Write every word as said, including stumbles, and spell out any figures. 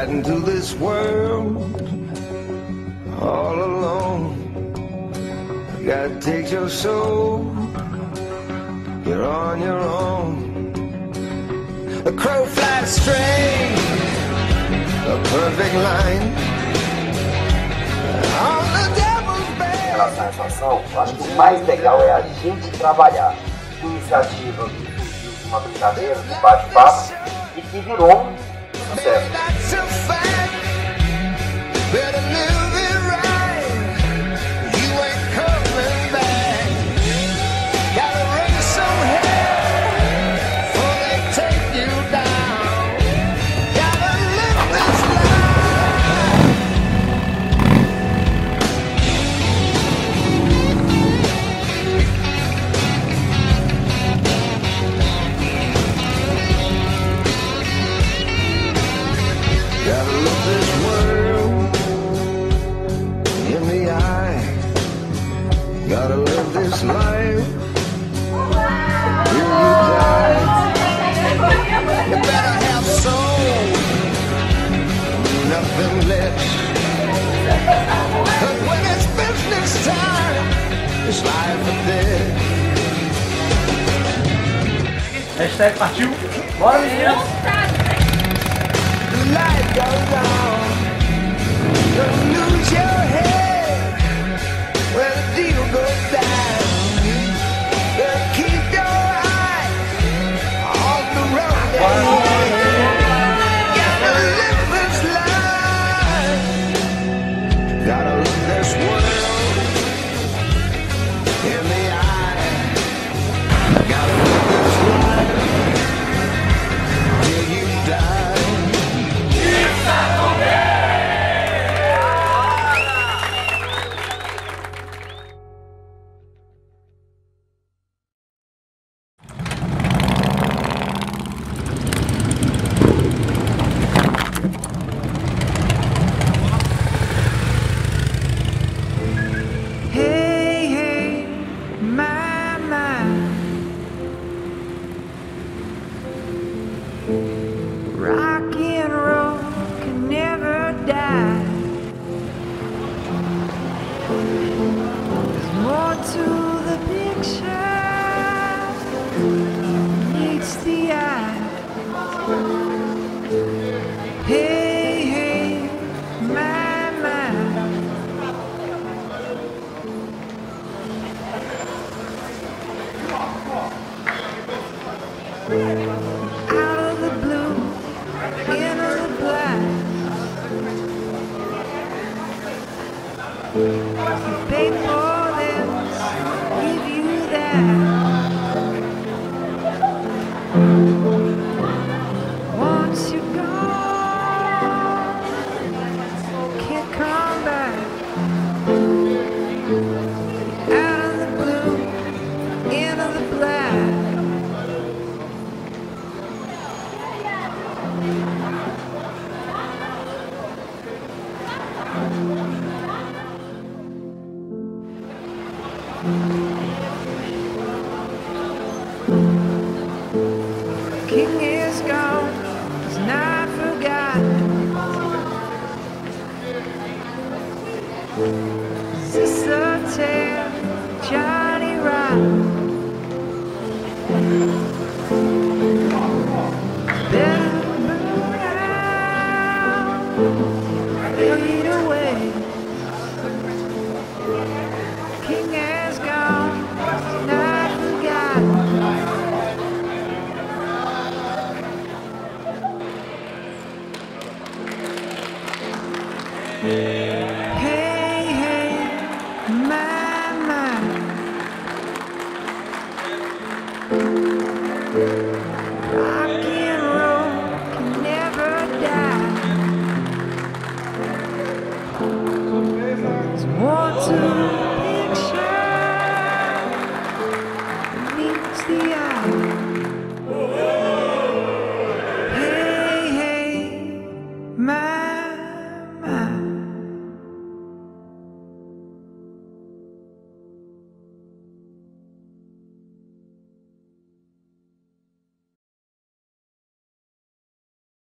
right into this world all alone. God takes your soul, you're on your own. A crow flies straight, a perfect line on the devil's bed. Em relação à situação, eu acho que o mais legal é a gente trabalhar. Iniciativa que surgiu de uma brincadeira, de um bate-papo e que virou um sucesso. Gotta look this world in the eye. Gotta live this life till you die. You better have soul, nothing less. But when it's business time, it's life or death. Hashtag partiu. Bora, meninas! Life goes on, don't lose your head when the deal goes down. But keep your eye on the road ahead. Gotta live this life, gotta look this world in the eye. Gotta live this life till you die. Hey, hey, my, my. Rock and roll can never die. There's more to the picture than meets the eye. Hey, hey, my, my. Out of the blue, into the black. Pay for this, give you that. Once you're gone, can't come back. Out of the blue, into the black. King is gone, he's not forgotten. Is this a tale, child?